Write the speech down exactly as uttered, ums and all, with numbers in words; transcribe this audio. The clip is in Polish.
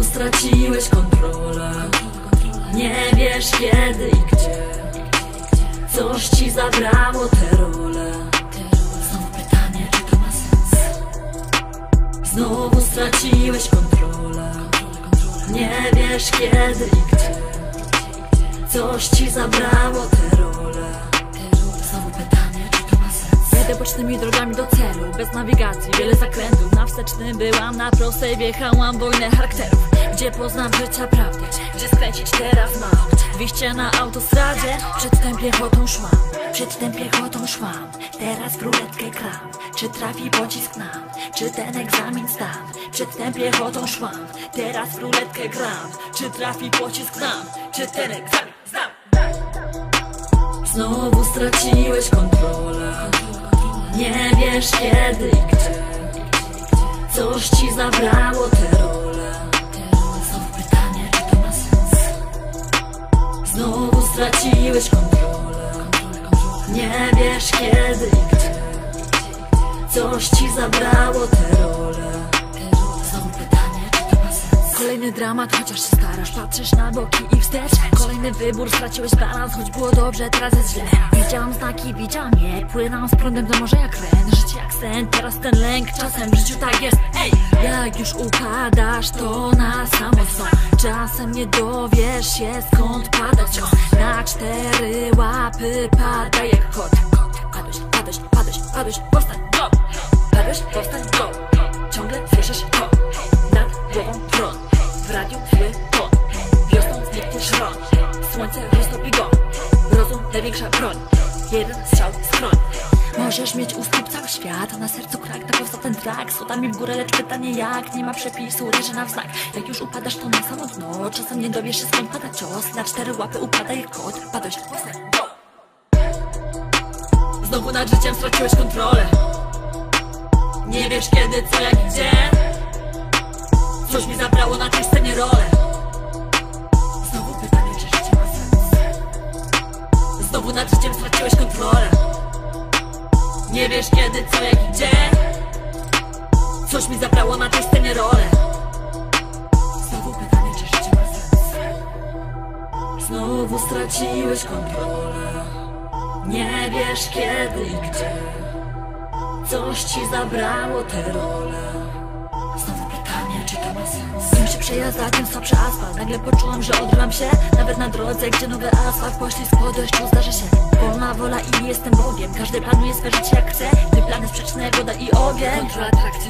straciłeś kontrolę. Nie wiesz kiedy i gdzie. Coś ci zabrało tę rolę. Znowu pytanie, czy to ma sens? Znowu straciłeś kontrolę. Nie wiesz kiedy i gdzie. Coś ci zabrało tę rolę. Znowu pytanie, czy to ma sens? Jedę bocznymi drogami do celu, bez nawigacji, wiele zakrętów. Na wstecznym byłam, na prostej wjechałam wojnę charakterów. Gdzie poznam życia prawdę, gdzie skręcić teraz mam. Wyjście na autostradzie, przedtem piechotą szłam. Przedtem piechotą szłam, teraz w ruletkę kram. Czy trafi pocisk nam, czy ten egzamin zdam. Przedtem piechotą szłam, teraz w ruletkę gram. Czy trafi pocisk nam, czy ten egzamin zdam. Znowu straciłeś kontrolę. Nie wiesz kiedy i gdzie. Coś ci zabrało tę rolę. Znowu pytanie, czy to ma sens? Znowu straciłeś kontrolę. Nie wiesz kiedy i gdzie. Coś ci zabrało tę rolę. Znowu pytanie, czy to ma sens? Kolejny dramat, chociaż się starasz, patrzysz na boki i wstecz. Kolejny wybór, straciłeś balans, choć było dobrze, teraz jest źle. Widziałam znaki, widziałam je, płynąłam z prądem do morza jak ren. Życie jak sen, teraz ten lęk, czasem w życiu tak jest. Ej! Jak już upadasz, to na samo dno. Czasem nie dowiesz się skąd pada cios. Na cztery łapy pada jak kot. Padłeś, padłeś, padłeś, padłeś, powstań, go! Padłeś, powstań, go! Ciągle słyszysz to. Nad głową tron. W radiu zły ton. Wiosną zniknie szron. Słońce roztopi go. Rozum największa broń. Jeden strzał z kroń. Możesz mieć u stóp cały świat, a na sercu krak, tak powstał ten trak. Słodami w górę, lecz pytanie jak? Nie ma przepisu, leży na wznak. Jak już upadasz, to na samo dno. Czasem nie dowiesz się skąd pada cios. Na cztery łapy upada jak kot. Padłeś, powstań, go! Znowu nad życiem straciłeś kontrolę. Nie wiesz kiedy, co, jak i gdzie. Coś mi zabrało na tej scenie rolę. Znowu pytanie, czy życie ma sens? Znowu nad życiem straciłeś kontrolę. Nie wiesz kiedy, co, jak i gdzie. Coś mi zabrało na tej scenie rolę. Znowu pytanie, czy życie ma sens? Znowu straciłeś kontrolę. Nie wiesz kiedy i gdzie. Coś ci zabrało tę rolę. Znowu pytanie, czy to ma sens? Im się przejazda, tym słabszy asfalt. Nagle poczułam, że odryłam się. Nawet na drodze, gdzie nowy asfalt. Poślizg po deszczu zdarza się. Wolna wola i jestem Bogiem. Każdy planuje swe życie jak chce. Gdy plany sprzeczne, woda i ogień. Kontrola trakcji